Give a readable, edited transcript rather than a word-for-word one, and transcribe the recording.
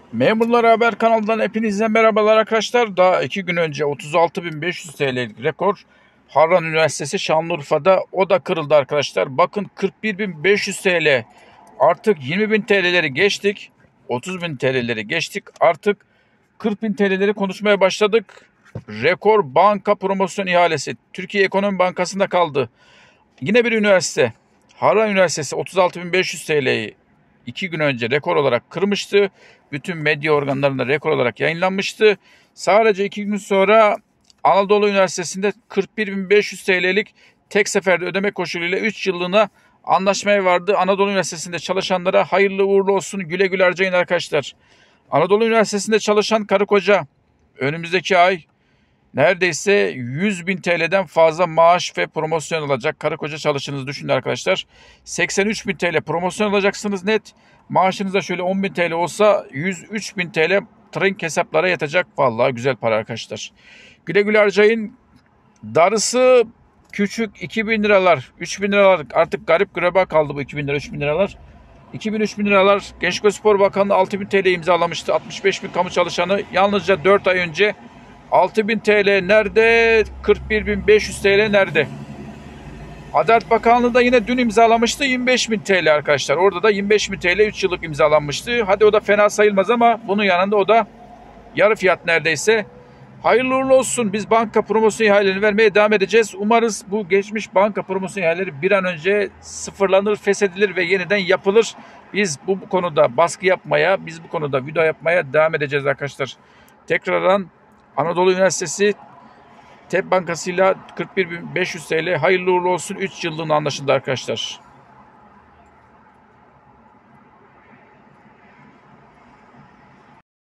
Memurlar Haber kanalından hepinize merhabalar arkadaşlar. Daha 2 gün önce 36.500 TL'lik rekor Harran Üniversitesi Şanlıurfa'da o da kırıldı arkadaşlar. Bakın 41.500 TL, artık 20.000 TL'leri geçtik. 30.000 TL'leri geçtik. Artık 40.000 TL'leri konuşmaya başladık. Rekor banka promosyon ihalesi Türkiye Ekonomi Bankası'nda kaldı. Yine bir üniversite, Harran Üniversitesi 36.500 TL'yi 2 gün önce rekor olarak kırmıştı. Bütün medya organlarında rekor olarak yayınlanmıştı. Sadece 2 gün sonra Anadolu Üniversitesi'nde 41.500 TL'lik tek seferde ödeme koşuluyla 3 yıllığına anlaşmaya vardı. Anadolu Üniversitesi'nde çalışanlara hayırlı uğurlu olsun, güle güle harcayın arkadaşlar. Anadolu Üniversitesi'nde çalışan karı koca önümüzdeki ay neredeyse 100.000 TL'den fazla maaş ve promosyon alacak. Karı koca çalıştığınızı düşünün arkadaşlar. 83.000 TL promosyon alacaksınız net. Maaşınız da şöyle 10.000 TL olsa 103.000 TL trink hesaplara yatacak. Vallahi güzel para arkadaşlar. Güle güle harcayın. Darısı küçük 2.000 liralar, 3.000 liralar, artık garip greba kaldı bu 2.000 lira, 3.000 liralar. 2.000-3.000 liralar. Gençlik ve Spor Bakanlığı 6.000 TL imzalamıştı. 65.000 kamu çalışanı yalnızca 4 ay önce 6.000 TL nerede? 41.500 TL nerede? Adalet Bakanlığı da yine dün imzalamıştı 25.000 TL arkadaşlar. Orada da 25.000 TL 3 yıllık imzalanmıştı. Hadi o da fena sayılmaz ama bunun yanında o da yarı fiyat neredeyse. Hayırlı uğurlu olsun. Biz banka promosyon ihalelerini vermeye devam edeceğiz. Umarız bu geçmiş banka promosyon ihaleleri bir an önce sıfırlanır, feshedilir ve yeniden yapılır. Biz bu konuda baskı yapmaya, biz bu konuda video yapmaya devam edeceğiz arkadaşlar. Tekrardan Anadolu Üniversitesi TEB Bankası'yla 41.500 TL hayırlı uğurlu olsun, 3 yıllığına anlaşıldı arkadaşlar.